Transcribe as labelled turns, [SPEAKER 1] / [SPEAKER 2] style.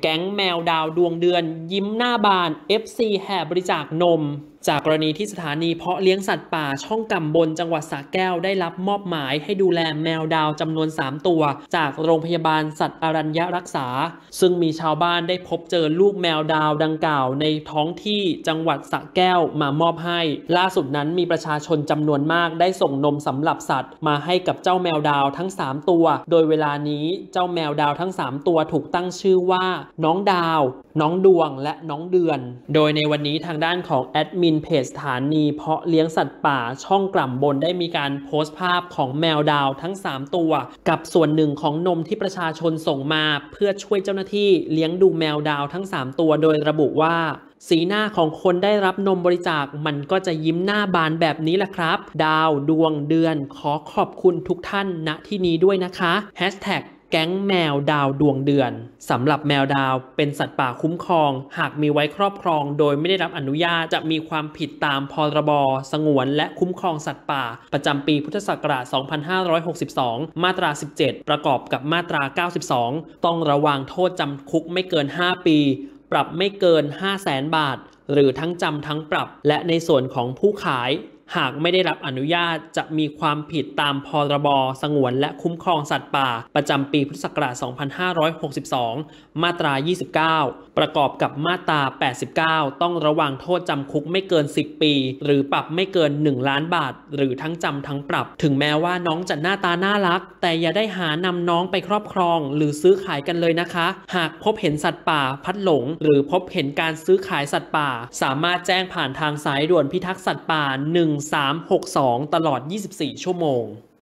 [SPEAKER 1] แก๊งแมวดาวดวงเดือนยิ้มหน้าบาน FC แห่บริจาคนมจากกรณีที่สถานีเพาะเลี้ยงสัตว์ป่าช่องกำบลจังหวัดสระแก้วได้รับมอบหมายให้ดูแลแมวดาวจำนวน3ตัวจากโรงพยาบาลสัตว์อรัญญรักษาซึ่งมีชาวบ้านได้พบเจอลูกแมวดาวดังกล่าวในท้องที่จังหวัดสระแก้วมามอบให้ล่าสุดนั้นมีประชาชนจำนวนมากได้ส่งนมสำหรับสัตว์มาให้กับเจ้าแมวดาวทั้ง3ตัวโดยเวลานี้เจ้าแมวดาวทั้ง3ตัวถูกตั้งชื่อว่าน้องดาวน้องดวงและน้องเดือนโดยในวันนี้ทางด้านของแอดมินเพจสถานีเพาะเลี้ยงสัตว์ป่าช่องกล่ำบนได้มีการโพสต์ภาพของแมวดาวทั้ง3ตัวกับส่วนหนึ่งของนมที่ประชาชนส่งมาเพื่อช่วยเจ้าหน้าที่เลี้ยงดูแมวดาวทั้ง3ตัวโดยระบุว่าสีหน้าของคนได้รับนมบริจาคมันก็จะยิ้มหน้าบานแบบนี้แหละครับดาวดวงเดือนขอขอบคุณทุกท่านณที่นี้ด้วยนะคะแก๊งแมวดาวดวงเดือนสำหรับแมวดาวเป็นสัตว์ป่าคุ้มครองหากมีไว้ครอบครองโดยไม่ได้รับอนุญาตจะมีความผิดตามพรบสงวนและคุ้มครองสัตว์ป่าประจำปีพุทธศักราช 2562 มาตรา 17 ประกอบกับมาตรา 92 ต้องระวางโทษจำคุกไม่เกิน 5 ปี ปรับไม่เกิน 500,000 บาทหรือทั้งจำทั้งปรับและในส่วนของผู้ขายหากไม่ได้รับอนุญาตจะมีความผิดตามพรบสงวนและคุ้มครองสัตว์ป่าประจำปีพุทธศักราช 2562 มาตรา 29 ประกอบกับมาตรา 89 ต้องระวางโทษจำคุกไม่เกิน 10 ปีหรือปรับไม่เกิน 1 ล้านบาทหรือทั้งจำทั้งปรับถึงแม้ว่าน้องจะหน้าตาน่ารักแต่อย่าได้หานำน้องไปครอบครองหรือซื้อขายกันเลยนะคะหากพบเห็นสัตว์ป่าพัดหลงหรือพบเห็นการซื้อขายสัตว์ป่าสามารถแจ้งผ่านทางสายด่วนพิทักษ์สัตว์ป่า1362 ตลอด 24 ชั่วโมง